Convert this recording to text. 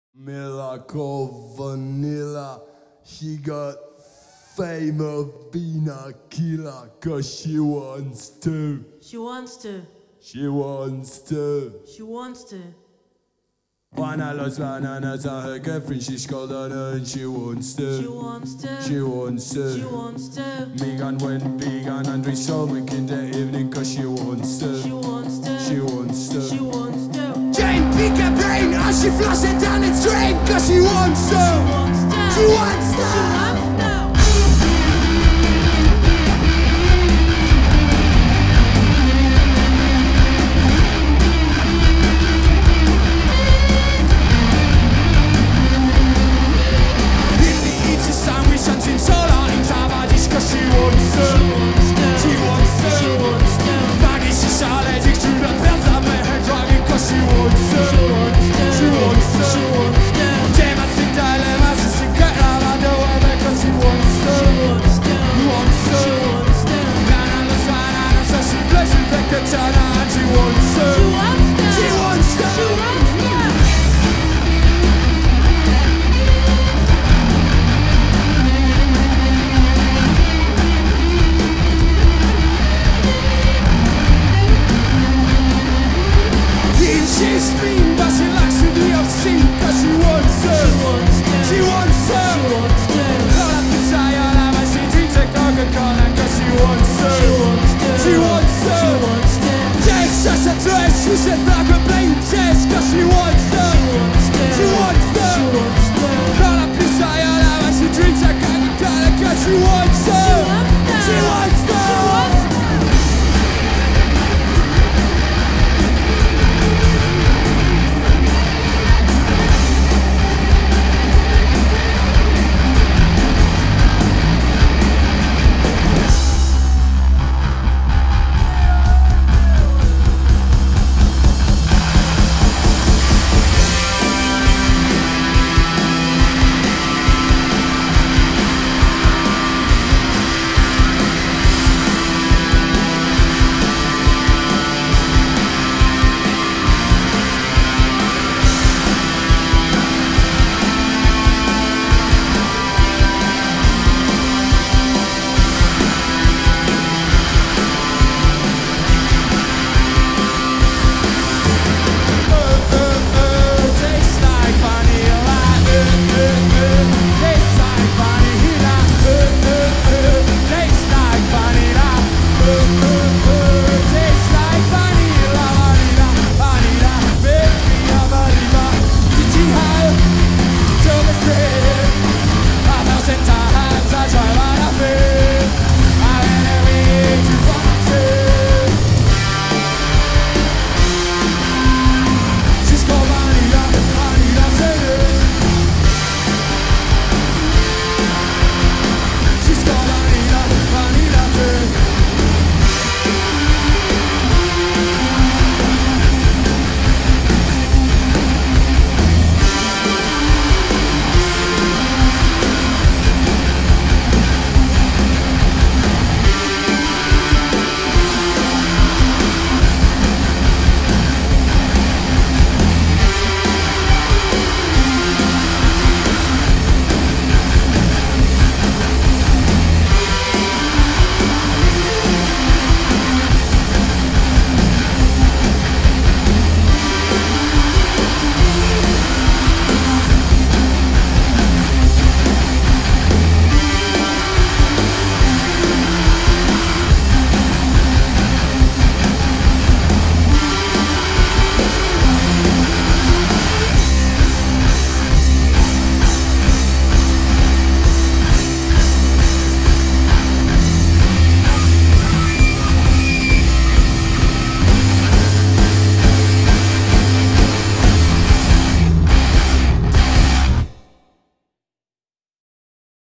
Miracle Vanilla, she got fame of being a killer, cause she wants to. She wants to. She wants to. She wants to. Wanna lost bananas on her girlfriend, she's called on her and she wants to. She wants to. She wants to. She wants to. Megan went vegan and we saw Mick in the evening cause she wants to. She wants to. She wants to. She wants to. Jane pick her brain as she flush it down its drain cause she wants to. She wants to. She wants to. She wants to. She's mean, but she likes to be obscene cause she wants to. She wants to. Call up the Zion, I see drinks at Coca-Cola cause she wants to. She wants to. She's just a dress, she says no.